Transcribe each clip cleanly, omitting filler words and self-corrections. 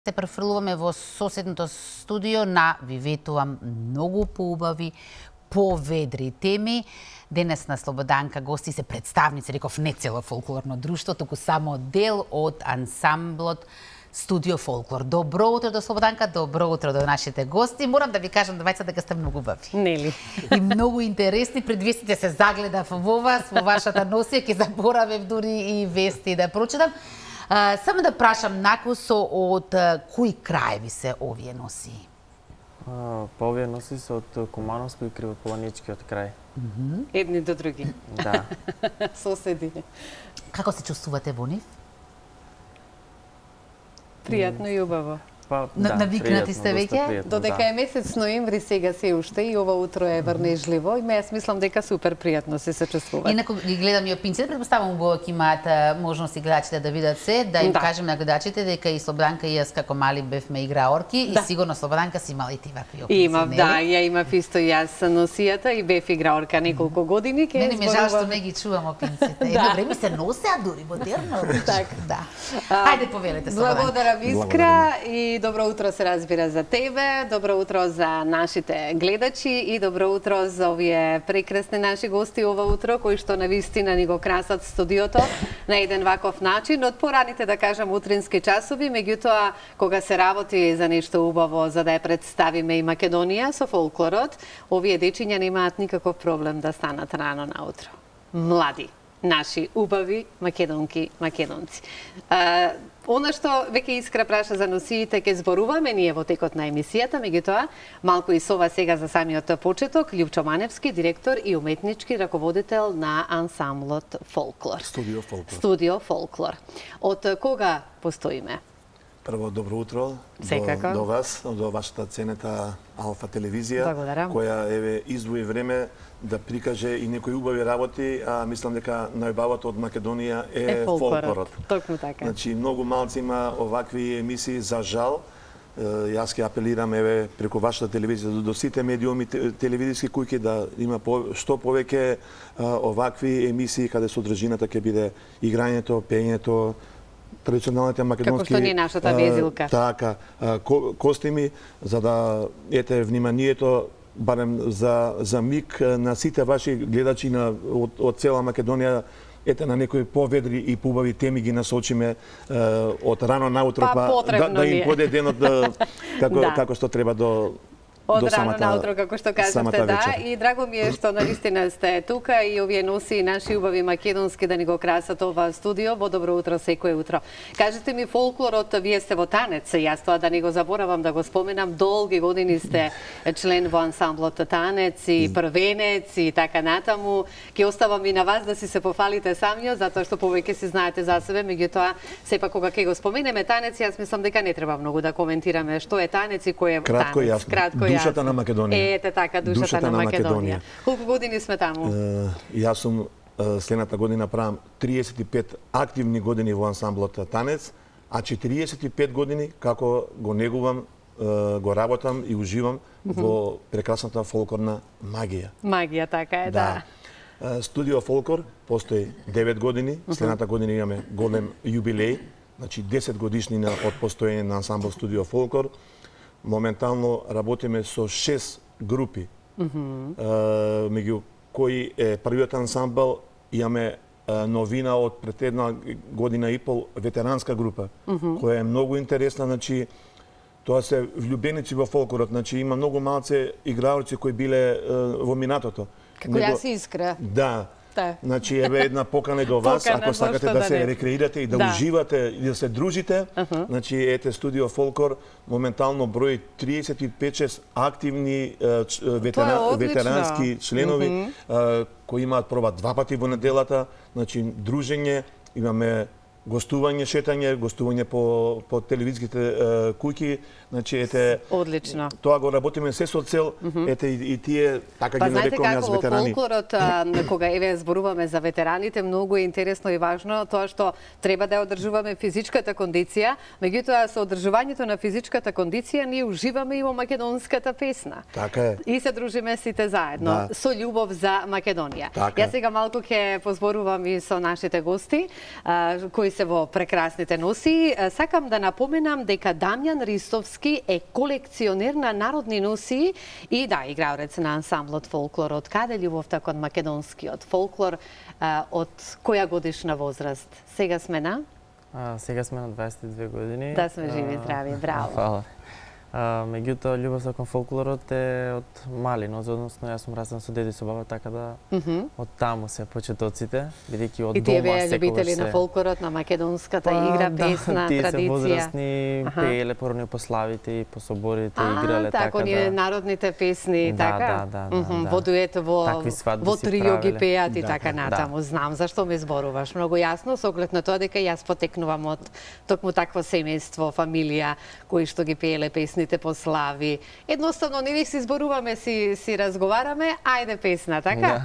Се префрлуваме во соседното студио на ви ветувам многу поубави, поведри теми. Денес на Слободанка гости се представници, реков, не цело фолклорно друштво, туку само дел од ансамблот Студио Фолклор. Добро утро до Слободанка, добро утро до нашите гости. Морам да ви кажам, двајца, дека сте многу убави. Нели? И многу интересни. Пред вестите се загледав во вас, во вашата носија, ќе заборавев дури и вести да прочитам. Само да прашам накусо од кои краеви се овие носи? Па овие носи се од Кумановско и Кривополаничкиот крај. Едни до други. Да. Соседи. Како се чувствувате во нив? Пријатно и убаво. Па, да, навикнати сте веќе? Додека е месец ноември сега се уште и ова утро е врнежливо и јас мислам дека супер пријатно се чувствува. Инаку ги гледам и опинците, предпоставам убаво ќе имаат можност и гледачите да видат се, да им кажем на гледачите дека и Слободанка и јас како мали бевме играорки и сигурно Слободанка си имала и ти вакви опинци. Имав, да, ја имав исто јас носијата и бев играорка неколку години. Мене ми е жал што не ги чувам опинците. Едно време се носеа дури модерно. Така. Да. Ајде повелете Слободанка. Благодарам Искра и добро утро се разбира за тебе, добро утро за нашите гледачи и добро утро за овие прекрасни наши гости ова утро кои што навистина ни го красат студиото на еден ваков начин од пораните, да кажам, утрински часови, меѓутоа кога се работи за нешто убаво за да ја представиме и Македонија со фолклорот, овие дечиња немаат никаков проблем да станат рано наутро. Млади, наши убави македонки, македонци. Она што веќе Искра праша за носиите ќе зборуваме ние во текот на емисијата, меѓутоа малку и сова сега за самиот почеток. Љупчо Маневски, директор и уметнички раководител на ансамблот Фолклор. Студио Фолклор. Студио Фолклор. Од кога постоиме? Прво, добро утро до вас, до вашата ценета Алфа телевизија, Благодарам. која еве издвои време да прикаже и некои убави работи, а мислам дека најубавото од Македонија е фолклорот. Токму така. Значи, многу малци има овакви емисии, за жал. Јас ќе апелирам еве преку вашата телевизија до сите медиуми телевизиски куќи да има што повеќе овакви емисии каде содржината ќе биде играњето, пењето, традиционалните македонски... Како што не нашата везилка. Така, костими, за да ете вниманието барем за миг на сите ваши гледачи од цела Македонија, ете на некои поведри и поубави теми ги насочиме од рано наутро, да им поде денот како што треба до рано наутро, како што кажавте, да. И драго ми е што навистина сте тука и овие носи наши убави македонски да ни го красат ова студио. Во добро утро секое утро. Кажете ми, фолклорот, вие сте во танец, јас тоа да не го заборавам да го споменам, долги години сте член во ансамблот танец и првенец и така натаму. Ќе оставам и на вас да си се пофалите самиот, затоа што повеќе си знаете за себе, меѓутоа сепак кога ќе го споменеме танец, јас мислам дека не треба многу да коментираме што е танец и кој е танец. Кратко јасно. Душата на Македонија. Ете така, душата на Македонија. Колку години сме таму? Јас сум следната година правам 35 активни години во ансамблот танец, а 45 години како го негувам, го работам и уживам во прекрасната фолклорна магија. Магија, така е, да. Студио Фолклор постои 9 години, следната година имаме голем јубилеј, значи 10 годишнина од постоење на ансамбл Студио Фолклор. Моментално работиме со 6 групи, меѓу кои е првиот ансамбл, имаме новина од пред една година и пол, ветеранска група, која е многу интересна, значи тоа се влюбеници во фолклорот, значи има многу малце играорци кои биле во минатото. Како јас Искра. Да. Значи, еве една покана до вас, ако сакате да се рекреирате и да уживате и да се дружите. Значи, ете Студио Фолклор моментално брои 35-6 активни ветерански членови кои имаат проба 2 пати во неделата, значи дружење, имаме гостување, шетање, гостување по телевизиските куќи, значи ете одлично. Тоа го работиме се со цел, ете и тие така ги нарекуваме јас ветерани. Па знаете како во фолклорот кога еве зборуваме за ветераните, многу е интересно и важно тоа што треба да ја одржуваме физичката кондиција, меѓутоа со одржувањето на физичката кондиција ние уживаме и во македонската песна. Така е. И се дружиме сите заедно со љубов за Македонија. Јас сега малку ќе позборувам и со нашите гости кои кои се во прекрасните носии. Сакам да напоменам дека Дамјан Ристовски е колекционер на народни носии и да, играорец на ансамблот Фолклор. Од каде љубовта кон македонскиот фолклор? Од која годишна возраст? Сега сме на? Сега сме на 22 години. Да сме живи, здрави, браво. Фала. Меѓутоа, љубовта кон фолклорот е од малиност, односно јас сум растен со деди со баба, така да од таму се почетоците, бидејќи од дома секогаш се... И тие беа љубители на фолклорот, на македонската игра, песна, традиција. традиција? Тие се возрастни, пееле порано по славите и по соборите, играле, така да... оние народните песни, така? Да. Во дует, во трио ги пеат и така натаму. Знам зашто ме зборуваш многу јасно, со оглед на тоа дека јас потекнувам од токму такво семејство, фамилија, кои што ги пееле песни по слави. Едноставно, не си зборуваме, си разговараме, ајде песна, така?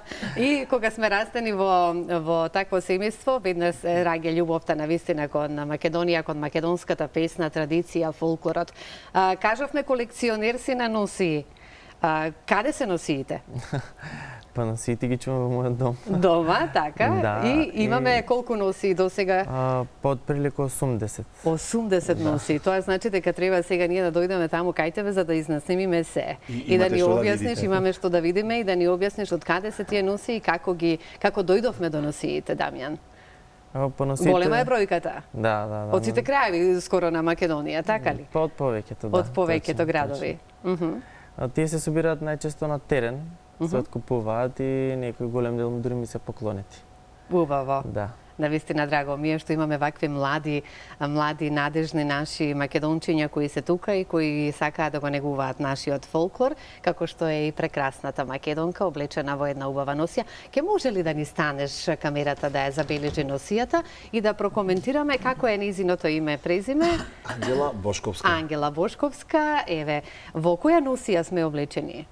И кога сме растени во такво семејство, веднаш раѓа љубовта на вистина кон Македонија, кон македонската песна, традиција, фолклорот. Кажавме колекционер си на носии. Каде се носиите? Па носиите ги чувам во мојот дом. Дома, така? Да, и имаме колку носии до сега? Па отприлика 80. 80 носии. Тоа значи дека треба сега ние да дојдеме таму кај тебе за да изнесемиме се. И да ни објасниш, имаме што да видиме и да ни објасниш од каде се тие носии и како дојдовме до носиите, Дамјан. Голема е бројката. Да. Од сите краеви скоро на Македонија, така ли? Па од повеќето, да. Од повеќето градови. Тие се собираат најчесто на терен, се откупуваат и некој голем дел дури ми се поклонети. Убаво. Да. Навистина драго ми е што имаме вакви млади, надежни наши македончиња кои се тука и кои сакаат да го негуваат нашиот фолклор, како што е и прекрасната македонка облечена во една убава носија. Ке може ли да ни станеш камерата да ја забележи носијата и да прокоментираме како е нејзиното име, презиме? Ангела Бошковска. Ангела Бошковска, еве, во која носија сме облечени?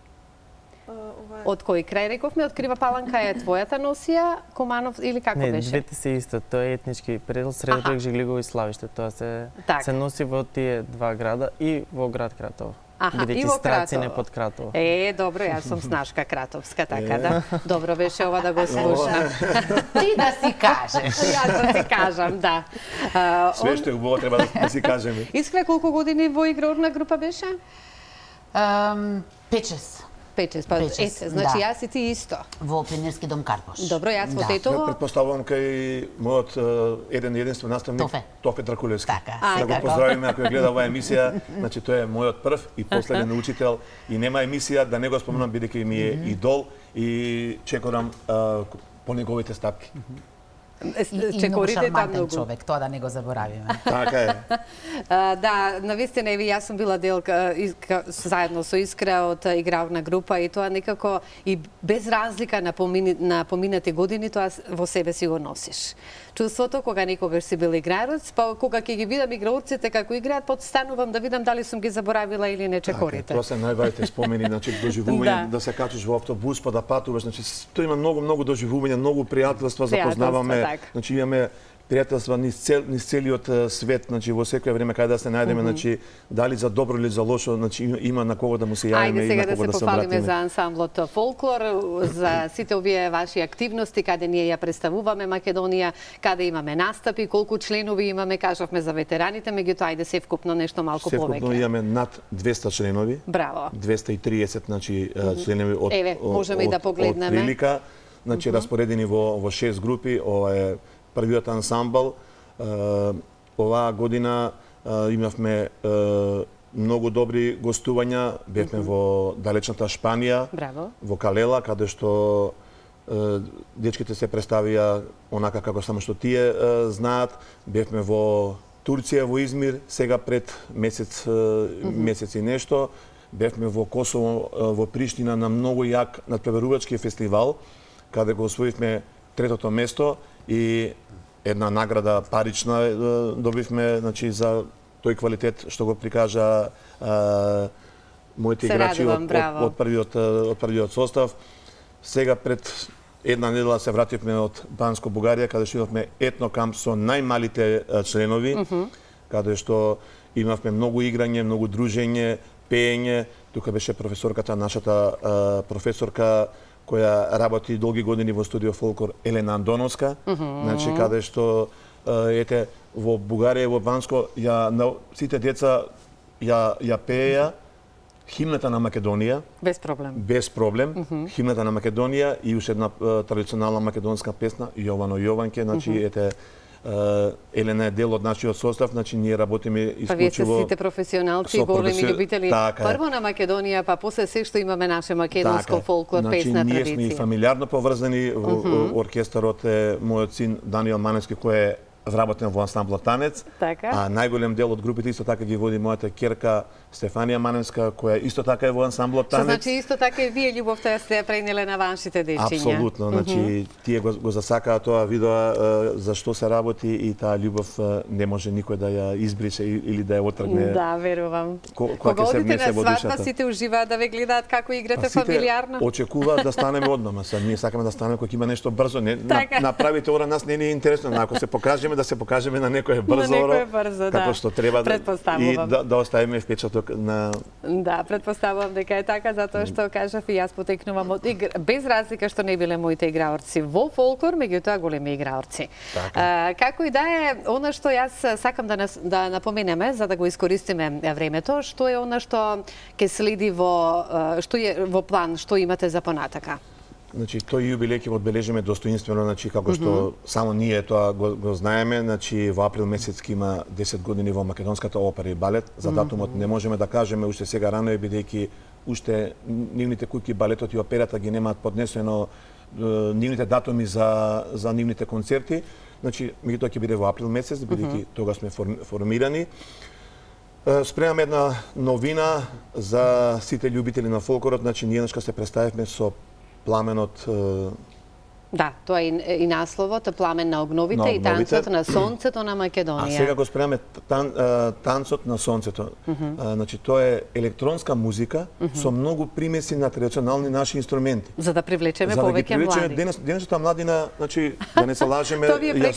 Од кој крај рековме, од Крива Паланка е твојата носија, Куманов или како беше? Не, двете се исто, тоа е етнички предел, Средоток, Жиглигово и Славиште, тоа се носи во тие два града и во град Кратово. И во Страци не под Кратово. Добро, јас сум Снашка Кратовска, така да. Добро беше ова да го слушнам. Ти да си кажеш. Јас да си кажам, да. Све што е убаво треба да си кажеме. Искра колку години во игрорна група беше? 5-6. Значи јас и ти исто. Во Пионерски дом Карпош. Добро, јас во Тетово. Претпоставувам кај мојот единствен наставник, Тофе Дракулевски. Така. Да го поздравиме ако ја гледа оваа емисија. Значи тој е мојот прв и последен учител и нема емисија да не го спомнам бидејќи ми е идол и чекорам по неговите стапки. И многу шармантен човек, тоа да не го заборавиме. Така е. Да, навистина и јас сум била дел заедно со Искра од игрална група и тоа некако и без разлика на поминати години тоа во себе си го носиш. Чувството кога некогаш си бил играец, па кога ќе ги видам играорците како играат, подстанувам да видам дали сум ги заборавила или не чекорите. Тоа се најважните спомени, значи доживување да се качиш во автобус па да патуваш, значи тоа има многу доживувања, многу пријателства, запознаваме. Значи имаме пријателства низ целиот свет, значи во секое време каде да се најдеме, значи дали за добро или за лошо, значи има на кого да му се јавиме и на кого да се обратиме. Ајде сега да се пофалиме за ансамблот Фолклор, за сите овие ваши активности, каде ние ја представуваме Македонија, каде имаме настапи, колку членови имаме, кажавме за ветераните, меѓутоа ајде се вкупно нешто малку повеќе. Севкупно имаме над 200 членови. Браво. 230 значи членови од Еве, можеме и да погледнеме. Прилика, значи распоредени во 6 групи, ова е првиот ансамбл. Оваа година имавме многу добри гостувања. Бевме во далечната Шпанија, во Калела, каде што дечките се представија онака како само што тие знаат. Бевме во Турција, во Измир, сега пред месец и нешто. Бевме во Косово, во Приштина на многу јак надпреварувачки фестивал, каде го освоивме 3-то место и една награда парична добивме, значи за тој квалитет што го прикажа моите играчи од првиот состав. Сега пред една недела се вративме од Банско Бугарија, каде што имавме етнокамп со најмалите членови, каде што имавме многу играње, многу дружење, пеење. Тука беше професорката, нашата професорка која работи долги години во студио Фолклор, Елена Андоновска, значи каде што ете во Бугарија и во Банско сите деца ја пееја химната на Македонија. Без проблем. Без проблем. Химната на Македонија и уште една традиционална македонска песна Јовано Јованке, значи ете Елена е дел од нашиот состав, значи ние работиме исклучиво. Па вие се сите професионалци и големи љубители прво на Македонија, па после се што имаме наше македонско фолклор, песна, традиција. Ние сме фамилиарно поврзани, оркестарот е мојот син Даниел Маневски кој е вработен во ансамблот Танец, а најголем дел од групите исто така ги води мојата ќерка Стефанија Маневска, која исто така е во ансамблот Танец. Што значи исто така и вие љубовта ја сте пренеле на вашите дечиња? Апсолутно, значи тие го засакаа тоа, видоа за што се работи и таа љубов не може никој да ја избрише или да ја отргне. Да, верувам. Кога одите на свадба, сите уживаат да ве гледаат како играте фамилиарно? Очекуваат да станеме однома, ние сакаме да станеме кога има нешто брзо, направите ора нас не ни е интересно, ако се покажеме да се покажеме на некое брзо, како што треба и да оставиме впечаток на... Да, предпоставувам дека е така, затоа што кажав и јас потекнувам од без разлика што не биле моите играорци во фолклор, меѓутоа големи играорци. Како и да е, она што јас сакам да напоменеме, за да го искористиме времето, што е она што ќе следи што е во план, што имате за понатака? Значи, тој јубилеј ќе одбележиме достоинствено, значи, како што само ние тоа го знаеме, значи, во април месец ќе има 10 години во македонската опера и балет. За датумот не можеме да кажеме уште сега рано, бидејќи уште нивните куќи, балетот и операта ги немаат поднесено нивните датуми за нивните концерти. Значи, меѓутоа ќе биде во април месец, бидејќи тога сме формирани. Спремаме една новина за сите љубители на фолклорот, значи, ние еднашка се представивме со Пламенот... Да, тоа е и насловот, Пламен на огновите и танцот на сонцето на Македонија. А сега го спремаме танцот на сонцето. Значи, тоа е електронска музика со многу примеси на традиционални наши инструменти. За да привлечеме повеќе млади. Денешната младина, значи, да не се лажеме, ја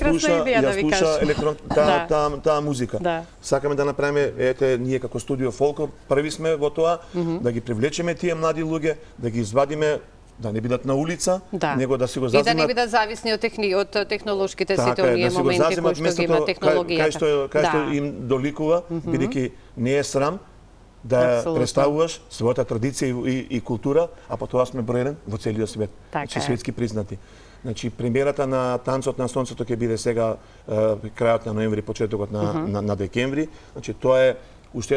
слуша таа музика. Сакаме да направиме, ете, ние како студио Фолклор, први сме во тоа, да ги привлечеме тие млади луѓе, да ги извадиме, да не бидат на улица, него да си го заземат... И да не бидат зависни од технолошките сите оние моменти кои што ги има технологијата. Кај што им доликува, бидејќи не е срам да представуваш својата традиција и култура, а по тоа сме број 1 во целиот свет. Значи, светски признати. Значи, премиерата на Танцот на сонцето ќе биде сега крајот на ноември, почетокот на декември. Значи, тоа е уште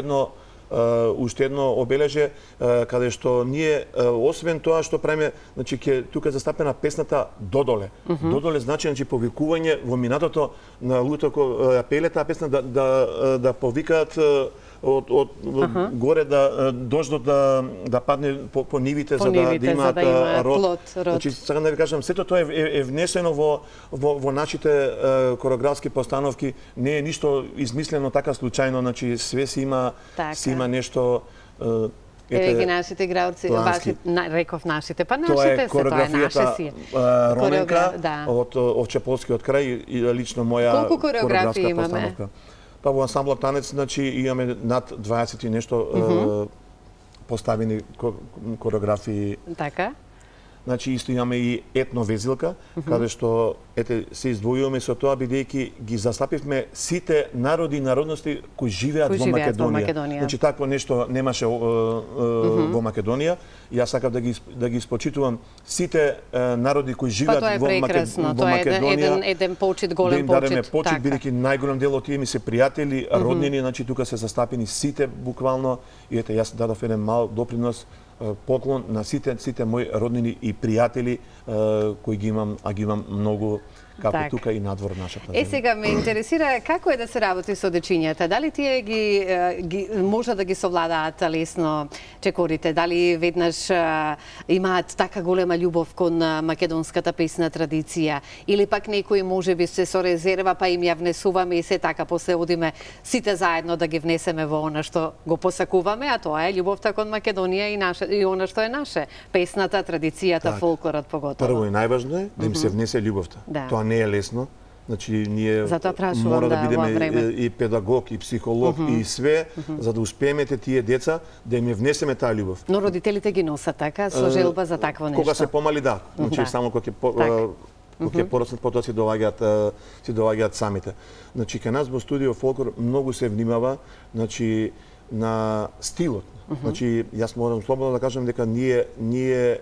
едно обележје каде што ние освен тоа што правиме, значи ќе тука застапена песната Додоле. Додоле значи повикување во минатото на луѓето кои ја пееле таа песна да повикаат од горе да дождот да падне по нивите за да имаат род. Значи сакам да ви кажам, сето тоа е внесено во нашите кореографски постановки, не е ништо измислено така случајно, значи све си има нешто. Ги нашите играорци, реков нашите, па нашите се, тоа е наше си. Роненка од Овчеполскиот крај и лично моја кореографска постановка. Па во ансамблот Танец, значи, имаме над 20 и нешто поставени кореографии. Така? Значи, исто имаме и етно везилка, каде што се издвојуваме со тоа, бидејќи ги застапивме сите народи и народности кои живеат во Македонија. Значи, такво нешто немаше во Македонија. Јас сакав да ги испочитувам сите народи кои живеат во Македонија. Тоа е еден почит, голем почит. Да им дареме почит, бидејќи најголем дел од тие ми се пријатели, роднини, значи тука се застапени сите буквално. И ете, јас дадов еден мал допринос, поклон на сите мои роднини и пријатели кои ги имам многу како тука и надвор нашата земја. Сега ме интересира како е да се работи со дечињата. Дали тие ги може да ги совладаат лесно чекорите? Дали веднаш имаат така голема љубов кон македонската песна традиција? Или пак некои можеби се со резерва па им ја внесуваме и се така после одиме сите заедно да ги внесеме во она што го посакуваме, а тоа е љубовта кон Македонија и она што е наше, песната, традицијата, фолклорот поготово. Прво и најважно е да им се внесе љубовта. Тоа не е лесно. Значи, ние мора да бидеме и педагог, и психолог, и све, за да успееме тие деца, да им внесеме таа љубов. Но родителите ги носат така, со желба за такво нешто. Кога се помали, да. Значи, само кога Кога ќе пораснат, потоа си доаѓаат самите. Значи, кај нас во студио Фолклор многу се внимава, значи, на стилот. Значи, јас морам слободно да кажам дека ние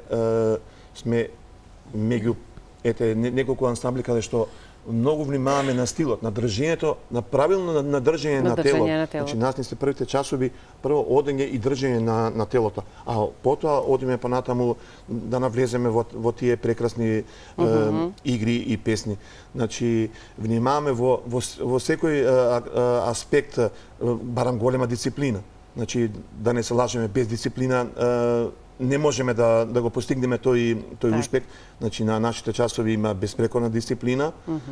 сме меѓу неколку ансамбли каде што многу внимаваме на стилот, на држењето, на правилно на држење на телото. Значи, нас не се првите часови, прво одење и држење на телото, а потоа одиме понатаму да навлеземе во тие прекрасни игри и песни. Значи, внимаваме во секој аспект, барам голема дисциплина. Значи, да не се лажеме, без дисциплина не можеме да го постигнеме тој успех. Значи, на нашите часови има безпрекорна дисциплина.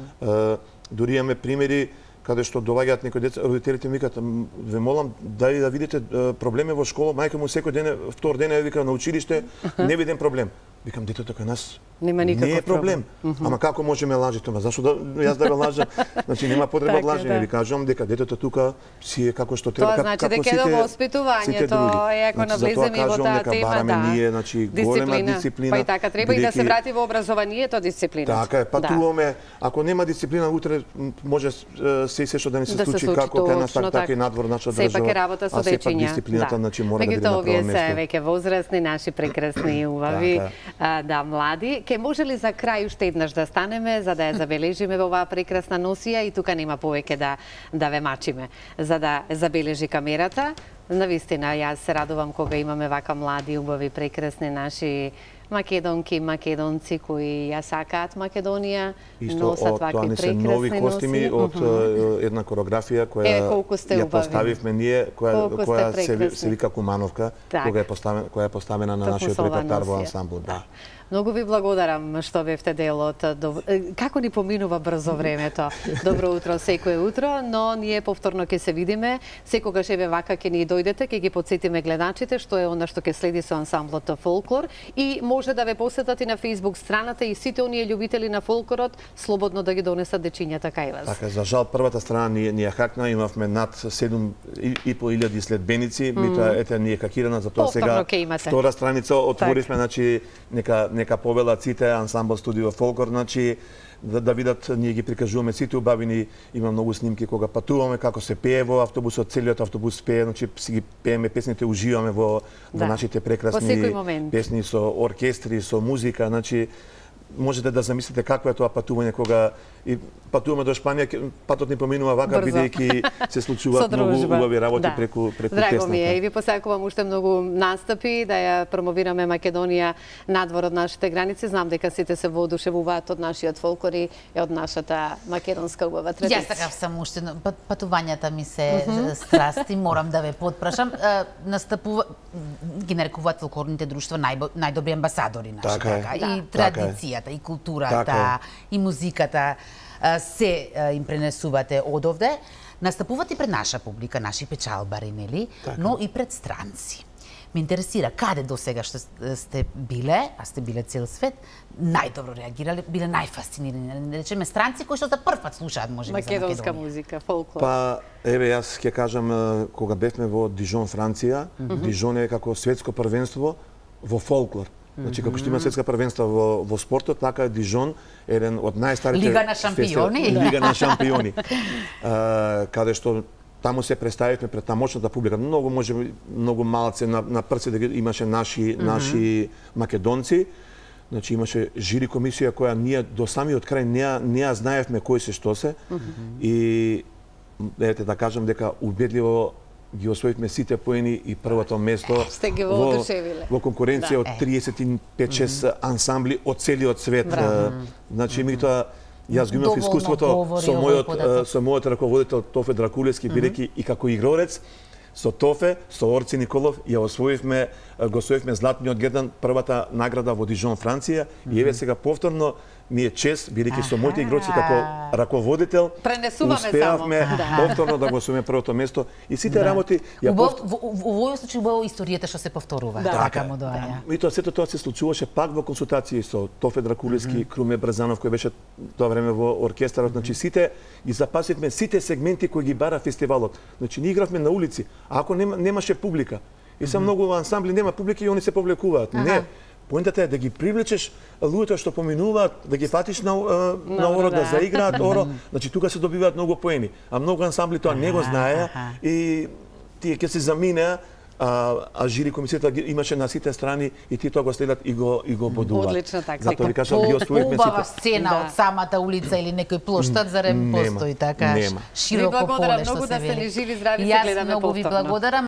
Дури имаме примери каде што доаѓаат некои деца, родителите ми викаат: "Ве молам, дај да видите проблеми во школа, мајка му секој ден, втор ден вика на училиште, не видим проблем." Викам, детето кај нас нема никаков не е проблем. Ама како можеме лажите? Зашто јас да ве лажам? Значи нема потреба од лажење. Ви кажам дека детето тука си е како што треба, како сите. Тоа значи дека е воспитувањето, и ако навлеземе во таа тема, ние, значи, голема дисциплина. Па и така треба и да се врати во образованието дисциплината. Така е, патуваме. Ако нема дисциплина утре може се што да не се случи како кај нас, така и надвор наша држава. Сепак е работа со дечиња. Дисциплината, значи, мора да биде на прво место. место. Овие се веќе возрастни, наши прекрасни и убави, да, млади. Ке може ли за крај уште еднаш да станеме, за да ја забележиме во оваа прекрасна носија, и тука нема повеќе да ве мачиме, за да забележи камерата. Навистина, јас се радувам кога имаме вака млади, убави, прекрасни наши македонки, македонци кои ја сакаат Македонија, носат вакви прекрасни носи. Нови костими од една коreografија која ја поставивме ние, која се вика Кумановка, која е поставена на нашиот репертоар во ансамбл. Многу ви благодарам што бевте дел од... Како ни поминува брзо времето. Добро утро секое утро, но ние повторно ќе се видиме. Секогаш еве вака ќе ни дојдете, ќе ги потсетиме гледачите што е она што ќе следи со ансамблот Фолклор, и може да ве посетат и на Facebook страната, и сите оние љубители на фолклорот слободно да ги донесат дечињата кај вас. Така, за жал првата страна ни ја хакна, имавме над 7.500 следбеници, меѓутоа ете ни е хакирана, затоа сега втора страница отворивме, значи нека повелат сите ансамбл студио Фолклор, значи да видат, ние ги прикажуваме сите убавини, има многу снимки кога патуваме, како се пее во автобусот, целиот автобус пее, значи си ги пееме песните, уживаме во нашите прекрасни песни со оркестри, со музика, значи можете да замислите какво е тоа патување кога и патуваме до Шпанија, патот ни поминува вака, бидејќи се случуваат многу убави работи преку тесната. Драго ми е, и ви посакувам уште многу настапи, да ја промовираме Македонија надвор од нашите граници. Знам дека сите се воодушевуваат од нашиот фолклор и од нашата македонска убава традиција. Јас такав сам уште, патувањата ми се страсти, морам да ве потпрашам. Настапува, ги нарекуваат фолклорните друштва најдобри амбасадори наши, така, и традицијата, и културата, и музиката се им пренесувате одовде. Настапувате пред наша публика, наши печалбари, нели? Но и пред странци. Ме интересира каде до сега што сте биле, а сте биле цел свет, најдобро реагирале, биле најфасцинирани, да речеме странци кои што за прв пат слушаат можеби за Македонија. Македонска музика, фолклор. Па еве јас ќе кажам, кога бевме во Дижон, Франција, Дижон е како светско првенство во фолклор. Значи, како што има светска првенства во спортот, така Дижон е еден од најстарите... Лига на шампиони. Лига на шампиони. Каде што таму се представивме пред таа мощната публика. Многу малце на прци да имаше наши македонци. Значи, имаше жири комисија која ние до самиот крај не ја знаевме кои се што се. И, ете да кажам дека убедливо ги освоивме сите поени и првото место во конкуренција од 35-6 ансамбли од целиот свет. Значи, меѓутоа, јас го имав искуството со мојот раководител Тофе Дракулевски, бидејќи и како игрорец, со Тофе, со Орци Николов, ја го освоивме златниот гердан, првата награда во Дижон, Франција, и еве сега повторно ми е чест, бидејќи со моите игрочи како раководител успеавме повторно да го освоиме првото место, и сите работи во овој случај убаво историјата што се повторува. Така му доаѓа. И тоа сето тоа се случуваше пак во консултации со Тофе Дракулевски, Круме Брзанов кој беше тоа време во оркестарот, значи сите ги запасивме сите сегменти кои ги бара фестивалот. Значи ние игравме на улици, а ако немаше публика, и се многу ансамбли нема публика и они се повлекуваат. Не, Поентата е да ги привлечеш луѓето што поминуваат, да ги фатиш на оро, да заиграат оро, значи тука се добиваат многу поени, а многу ансамбли тоа не го знаеа и тие ќе се заминеа, а жири комисијата имаше на сите страни и тие тоа го следат и го бодуваат. Одлична тактика. Затоа ви кажам, ги освоивме Поубава сите. сцена од самата улица или некој плоштад, зарем постои така нема. широко Ви благодарам поле што многу се да сте вели. ни живи, здрави, И се јас гледаме многу ви повторно. благодарам.